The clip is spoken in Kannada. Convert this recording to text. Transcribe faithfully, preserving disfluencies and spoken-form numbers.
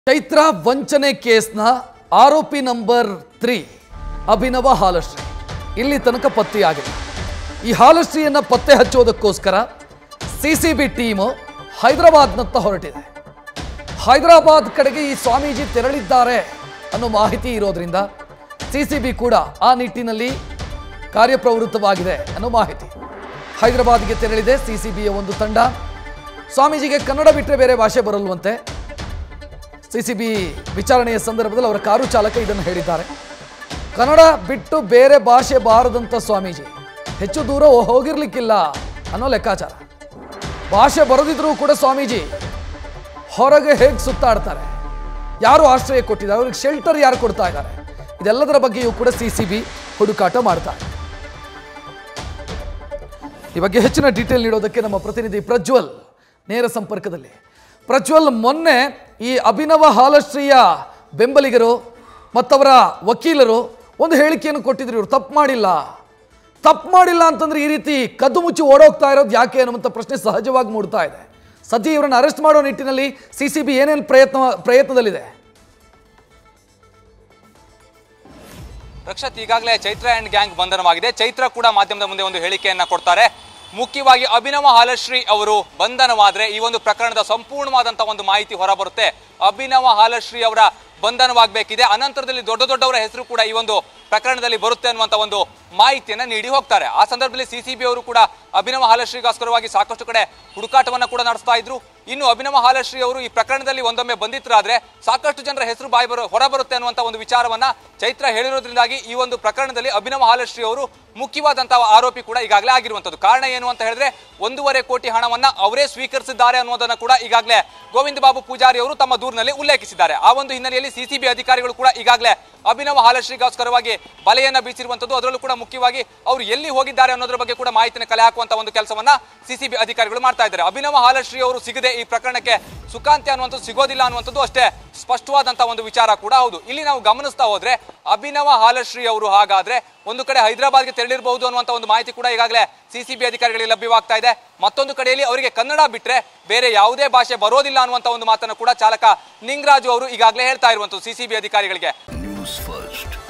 ಚೈತ್ರ ವಂಚನೆ ಕೇಸ್ನ ಆರೋಪಿ ನಂಬರ್ ತ್ರೀ ಅಭಿನವ ಹಾಲಶ್ರೀ ಇಲ್ಲಿ ತನಕ ಪತ್ತೆಯಾಗಿದೆ. ಈ ಹಾಲಶ್ರೀಯನ್ನ ಪತ್ತೆ ಹಚ್ಚೋದಕ್ಕೋಸ್ಕರ ಸಿಸಿಬಿ ಟೀಮ್ ಹೈದರಾಬಾದ್ನತ್ತ ಹೊರಟಿದೆ. ಹೈದರಾಬಾದ್ ಕಡೆಗೆ ಈ ಸ್ವಾಮೀಜಿ ತೆರಳಿದ್ದಾರೆ ಅನ್ನೋ ಮಾಹಿತಿ ಇರೋದ್ರಿಂದ ಸಿಸಿಬಿ ಕೂಡ ಆ ನಿಟ್ಟಿನಲ್ಲಿ ಕಾರ್ಯಪ್ರವೃತ್ತವಾಗಿದೆ ಅನ್ನೋ ಮಾಹಿತಿ. ಹೈದರಾಬಾದ್ಗೆ ತೆರಳಿದೆ ಸಿಸಿಬಿಯ ಒಂದು ತಂಡ. ಸ್ವಾಮೀಜಿಗೆ ಕನ್ನಡ ಬಿಟ್ಟರೆ ಬೇರೆ ಭಾಷೆ ಬರಲ್ವಂತೆ. ಸಿಸಿಬಿ ವಿಚಾರಣೆಯ ಸಂದರ್ಭದಲ್ಲಿ ಅವರ ಕಾರು ಚಾಲಕ ಇದನ್ನು ಹೇಳಿದ್ದಾರೆ. ಕನ್ನಡ ಬಿಟ್ಟು ಬೇರೆ ಭಾಷೆ ಬಾರದಂತ ಸ್ವಾಮೀಜಿ ಹೆಚ್ಚು ದೂರ ಹೋಗಿರ್ಲಿಕ್ಕಿಲ್ಲ ಅನ್ನೋ ಲೆಕ್ಕಾಚಾರ. ಭಾಷೆ ಬರದಿದ್ರೂ ಕೂಡ ಸ್ವಾಮೀಜಿ ಹೊರಗೆ ಹೇಗೆ ಸುತ್ತಾಡ್ತಾರೆ, ಯಾರು ಆಶ್ರಯ ಕೊಟ್ಟಿದ್ದಾರೆ, ಅವ್ರಿಗೆ ಶೆಲ್ಟರ್ ಯಾರು ಕೊಡ್ತಾ ಇದ್ದಾರೆ, ಇದೆಲ್ಲದರ ಬಗ್ಗೆಯೂ ಕೂಡ ಸಿಸಿಬಿ ಹುಡುಕಾಟ ಮಾಡ್ತಾರೆ. ಈ ಬಗ್ಗೆ ಹೆಚ್ಚಿನ ಡೀಟೇಲ್ ನೀಡೋದಕ್ಕೆ ನಮ್ಮ ಪ್ರತಿನಿಧಿ ಪ್ರಜ್ವಲ್ ನೇರ ಸಂಪರ್ಕದಲ್ಲಿ. ಪ್ರಜ್ವಲ್, ಮೊನ್ನೆ ಈ ಅಭಿನವ ಹಾಲಶ್ರೀಯ ಬೆಂಬಲಿಗರು ಮತ್ತವರ ವಕೀಲರು ಒಂದು ಹೇಳಿಕೆಯನ್ನು ಕೊಟ್ಟಿದ್ರು, ಇವರು ತಪ್ಪು ಮಾಡಿಲ್ಲ ತಪ್ಪು ಮಾಡಿಲ್ಲ ಅಂತಂದ್ರೆ ಈ ರೀತಿ ಕದ್ದು ಮುಚ್ಚಿ ಓಡೋಗ್ತಾ ಇರೋದು ಯಾಕೆ ಅನ್ನುವಂಥ ಪ್ರಶ್ನೆ ಸಹಜವಾಗಿ ಮೂಡ್ತಾ ಇದೆ. ಸದ್ಯ ಇವರನ್ನು ಅರೆಸ್ಟ್ ಮಾಡೋ ನಿಟ್ಟಿನಲ್ಲಿ ಸಿಸಿಬಿ ಏನೇನು ಪ್ರಯತ್ನ ಪ್ರಯತ್ನದಲ್ಲಿದೆ? ರಕ್ಷತ್, ಈಗಾಗಲೇ ಚೈತ್ರ ಅಂಡ್ ಗ್ಯಾಂಗ್ ಬಂಧನವಾಗಿದೆ. ಚೈತ್ರ ಕೂಡ ಮಾಧ್ಯಮದ ಮುಂದೆ ಒಂದು ಹೇಳಿಕೆಯನ್ನ ಕೊಡ್ತಾರೆ. ಮುಖ್ಯವಾಗಿ ಅಭಿನವ ಹಾಲಶ್ರೀ ಅವರು ಬಂಧನವಾದ್ರೆ ಈ ಒಂದು ಪ್ರಕರಣದ ಸಂಪೂರ್ಣವಾದಂತಹ ಒಂದು ಮಾಹಿತಿ ಹೊರಬರುತ್ತೆ. ಅಭಿನವ ಹಾಲಶ್ರೀ ಅವರ ಬಂಧನವಾಗಬೇಕಿದೆ, ಅನಂತರದಲ್ಲಿ ದೊಡ್ಡ ದೊಡ್ಡವರ ಹೆಸರು ಕೂಡ ಈ ಒಂದು ಪ್ರಕರಣದಲ್ಲಿ ಬರುತ್ತೆ ಅನ್ನುವಂಥ ಒಂದು ಮಾಹಿತಿಯನ್ನ ನೀಡಿ ಹೋಗ್ತಾರೆ. ಆ ಸಂದರ್ಭದಲ್ಲಿ ಸಿಸಿಬಿ ಅವರು ಕೂಡ ಅಭಿನವ ಹಾಲಶ್ರೀಗೋಸ್ಕರವಾಗಿ ಸಾಕಷ್ಟು ಕಡೆ ಹುಡುಕಾಟವನ್ನ ಕೂಡ ನಡೆಸ್ತಾ ಇದ್ರು. ಇನ್ನು ಅಭಿನವ ಹಾಲಶ್ರೀ ಅವರು ಈ ಪ್ರಕರಣದಲ್ಲಿ ಒಂದೊಮ್ಮೆ ಬಂಧಿತರಾದ್ರೆ ಸಾಕಷ್ಟು ಜನರ ಹೆಸರು ಬಾಯಿ ಬರೋ ಹೊರ ಬರುತ್ತೆ ಅನ್ನುವಂಥ ಒಂದು ವಿಚಾರವನ್ನ ಚೈತ್ರ ಹೇಳಿರೋದ್ರಿಂದಾಗಿ ಈ ಒಂದು ಪ್ರಕರಣದಲ್ಲಿ ಅಭಿನವ ಹಾಲಶ್ರೀ ಅವರು ಮುಖ್ಯವಾದಂತಹ ಆರೋಪಿ ಕೂಡ ಈಗಾಗಲೇ ಆಗಿರುವಂತದ್ದು. ಕಾರಣ ಏನು ಅಂತ ಹೇಳಿದ್ರೆ ಒಂದೂವರೆ ಕೋಟಿ ಹಣವನ್ನ ಅವರೇ ಸ್ವೀಕರಿಸಿದ್ದಾರೆ ಅನ್ನೋದನ್ನ ಕೂಡ ಈಗಾಗಲೇ ಗೋವಿಂದ ಬಾಬು ಪೂಜಾರಿ ಅವರು ತಮ್ಮ ದೂರಿನಲ್ಲಿ ಉಲ್ಲೇಖಿಸಿದ್ದಾರೆ. ಆ ಒಂದು ಹಿನ್ನೆಲೆಯಲ್ಲಿ ಸಿಸಿಬಿ ಅಧಿಕಾರಿಗಳು ಕೂಡ ಈಗಾಗಲೇ ಅಭಿನವ ಹಾಲಶ್ರೀಗೋಸ್ಕರವಾಗಿ ಬಲೆಯನ್ನ ಬೀಸಿರುವಂತದ್ದು. ಅದರಲ್ಲೂ ಕೂಡ ಮುಖ್ಯವಾಗಿ ಅವರು ಎಲ್ಲಿ ಹೋಗಿದ್ದಾರೆ ಅನ್ನೋದ್ರ ಬಗ್ಗೆ ಕೂಡ ಮಾಹಿತಿನ ಕಲೆ ಹಾಕುವಂತ ಒಂದು ಕೆಲಸವನ್ನ ಸಿಸಿಬಿ ಅಧಿಕಾರಿಗಳು ಮಾಡ್ತಾ ಇದ್ದಾರೆ. ಅಭಿನವ ಹಾಲಶ್ರೀ ಅವರು ಸಿಗದೆ ಈ ಪ್ರಕರಣಕ್ಕೆ ಸುಖಾಂತ್ಯ ಅನ್ನುವಂಥದ್ದು ಸಿಗೋದಿಲ್ಲ ಅನ್ನುವಂಥದ್ದು ಅಷ್ಟೇ ಸ್ಪಷ್ಟವಾದಂತಹ ಒಂದು ವಿಚಾರ ಕೂಡ ಹೌದು. ಇಲ್ಲಿ ನಾವು ಗಮನಿಸ್ತಾ ಹೋದ್ರೆ ಅಭಿನವ ಹಾಲಶ್ರೀ ಅವರು ಹಾಗಾದ್ರೆ ಒಂದು ಕಡೆ ಹೈದರಾಬಾದ್ಗೆ ತೆರಳಿರಬಹುದು ಅನ್ನುವಂಥ ಒಂದು ಮಾಹಿತಿ ಕೂಡ ಈಗಾಗಲೇ ಸಿಸಿಬಿ ಅಧಿಕಾರಿಗಳಿಗೆ ಲಭ್ಯವಾಗ್ತಾ ಇದೆ. ಮತ್ತೊಂದು ಕಡೆಯಲ್ಲಿ ಅವರಿಗೆ ಕನ್ನಡ ಬಿಟ್ರೆ ಬೇರೆ ಯಾವುದೇ ಭಾಷೆ ಬರೋದಿಲ್ಲ ಅನ್ನುವಂಥ ಒಂದು ಮಾತನ್ನು ಕೂಡ ಚಾಲಕ ನಿಂಗರಾಜು ಅವರು ಈಗಾಗಲೇ ಹೇಳ್ತಾ ಇರುವಂಥದ್ದು ಸಿಸಿಬಿ ಅಧಿಕಾರಿಗಳಿಗೆ. News first.